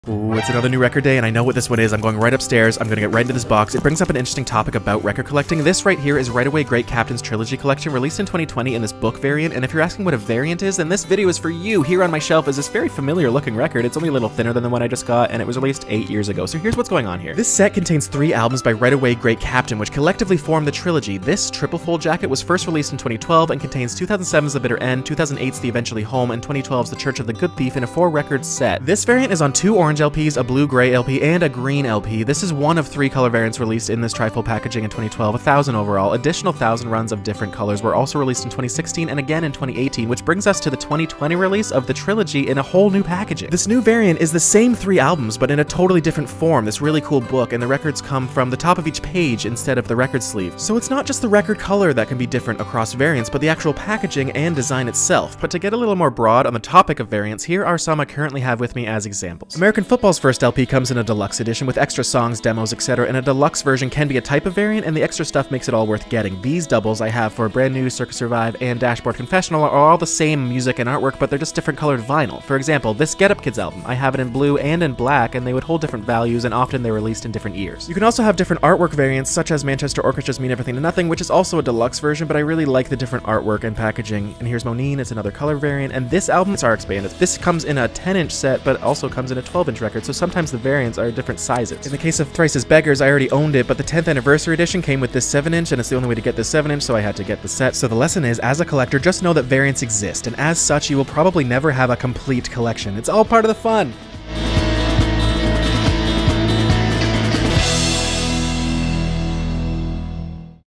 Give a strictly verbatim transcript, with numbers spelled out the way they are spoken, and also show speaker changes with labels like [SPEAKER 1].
[SPEAKER 1] Ooh, it's another new record day, and I know what this one is. I'm going right upstairs. I'm gonna get right into this box. It brings up an interesting topic about record collecting. This right here is Right Away Great Captain's Trilogy Collection, released in twenty twenty in this book variant, and if you're asking what a variant is, then this video is for you. Here on my shelf is this very familiar looking record. It's only a little thinner than the one I just got, and it was released eight years ago. So here's what's going on here. This set contains three albums by Right Away Great Captain, which collectively form the trilogy. This triple fold jacket was first released in twenty twelve and contains two thousand seven's The Bitter End, two thousand eight's The Eventually Home, and twenty twelve's The Church of the Good Thief in a four record set. This variant is on two orange L Ps, a blue gray L P, and a green L P. This is one of three color variants released in this trifold packaging in twenty twelve, a thousand overall. Additional thousand runs of different colors were also released in twenty sixteen and again in twenty eighteen, which brings us to the twenty twenty release of the trilogy in a whole new packaging. This new variant is the same three albums, but in a totally different form, this really cool book, and the records come from the top of each page instead of the record sleeve. So it's not just the record color that can be different across variants, but the actual packaging and design itself. But to get a little more broad on the topic of variants, here are some I currently have with me as examples. American Football's first L P comes in a deluxe edition with extra songs, demos, et cetera, and a deluxe version can be a type of variant, and the extra stuff makes it all worth getting. These doubles I have for Brand New, Circus Survive, and Dashboard Confessional are all the same music and artwork, but they're just different colored vinyl. For example, this Get Up Kids album, I have it in blue and in black, and they would hold different values, and often they're released in different years. You can also have different artwork variants, such as Manchester Orchestra's Mean Everything to Nothing, which is also a deluxe version, but I really like the different artwork and packaging. And here's Moneen, it's another color variant, and this album is R X Bandits. This comes in a ten inch set, but also comes in a twelve inch record, so sometimes the variants are different sizes. In the case of Thrice's Beggars, I already owned it, but the tenth anniversary edition came with this seven inch, and it's the only way to get this seven inch, so I had to get the set. So the lesson is, as a collector, just know that variants exist, and as such, you will probably never have a complete collection. It's all part of the fun!